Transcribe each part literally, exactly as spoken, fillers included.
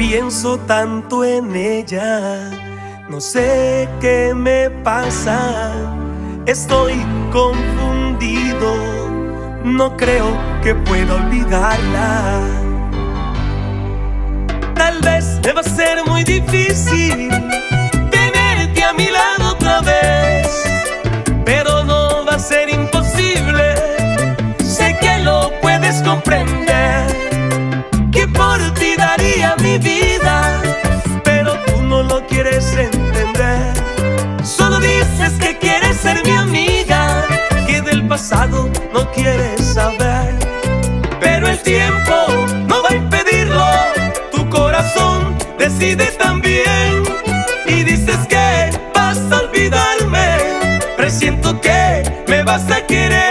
Pienso tanto en ella, no sé qué me pasa. Estoy confundido, no creo que pueda olvidarla. Tal vez me va a ser muy difícil tenerte a mi lado otra vez, pero no va a ser imposible. Sé que lo puedes comprender, que por ti daría mi vida, pero tú no lo quieres entender. Solo dices que quieres ser mi amiga, que del pasado no quieres saber. Pero el tiempo no va a impedirlo, tu corazón decide también. Y dices que vas a olvidarme, presiento que me vas a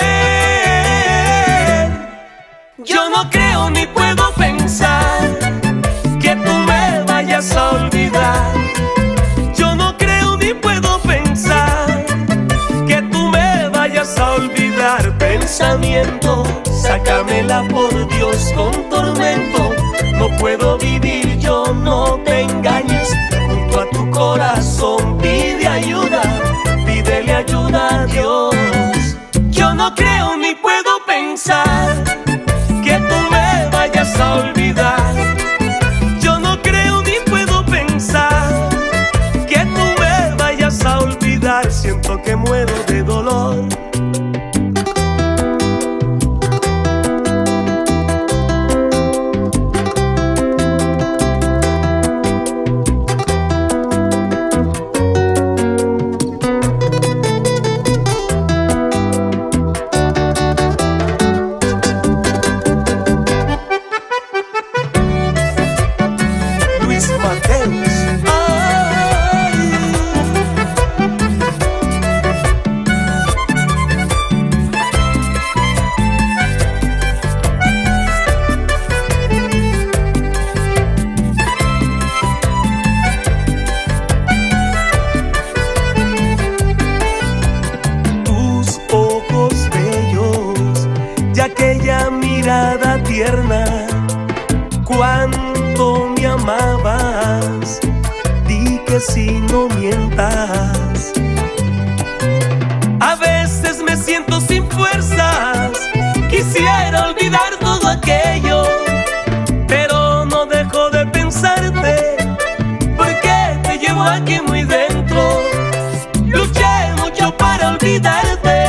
querer. Yo no creo ni puedo pensar que tú me vayas a olvidar. Yo no creo ni puedo pensar que tú me vayas a olvidar. Pensamiento, sácamela por Dios con tormento. No puedo vivir, yo no te engañes. Junto a tu corazón pide ayuda, pídele ayuda a Dios. Yo no creo ni puedo pensar que tú me vayas a olvidar. Yo no creo ni puedo pensar que tú me vayas a olvidar. Siento que muero de dolor. Aquella mirada tierna, cuánto me amabas, di que si no mientas. A veces me siento sin fuerzas, quisiera olvidar todo aquello, pero no dejo de pensarte, porque te llevo aquí muy dentro. Luché mucho para olvidarte,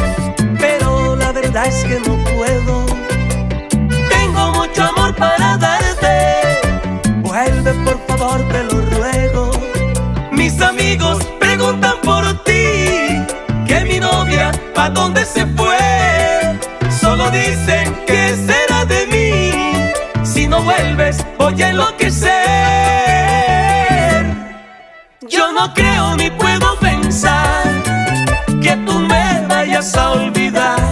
es que no puedo. Tengo mucho amor para darte, vuelve por favor, te lo ruego. Mis amigos preguntan por ti, que mi novia ¿pa' dónde se fue? Solo dicen que será de mí, si no vuelves voy a enloquecer. Yo no creo ni puedo pensar que tú me vayas a olvidar.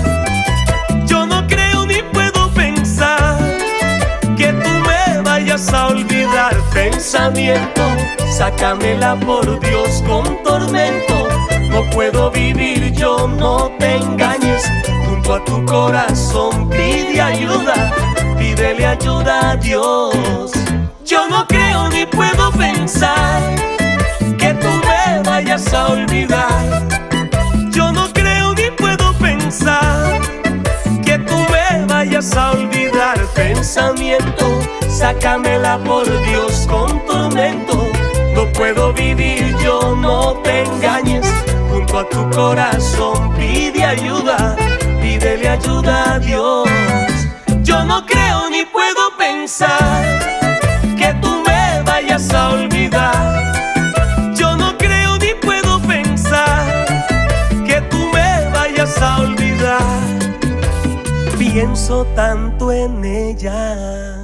A olvidar. Pensamiento, sácamela por Dios con tormento. No puedo vivir, yo no te engañes. Junto a tu corazón pide ayuda, pídele ayuda a Dios. Yo no creo ni puedo pensar que tú me vayas a olvidar. Yo no creo ni puedo pensar que tú me vayas a olvidar. Pensamiento, sácamela por Dios con tormento. No puedo vivir, yo no te engañes. Junto a tu corazón pide ayuda, pídele ayuda a Dios. Yo no creo ni puedo pensar que tú me vayas a olvidar. Yo no creo ni puedo pensar que tú me vayas a olvidar. Pienso tanto en ella.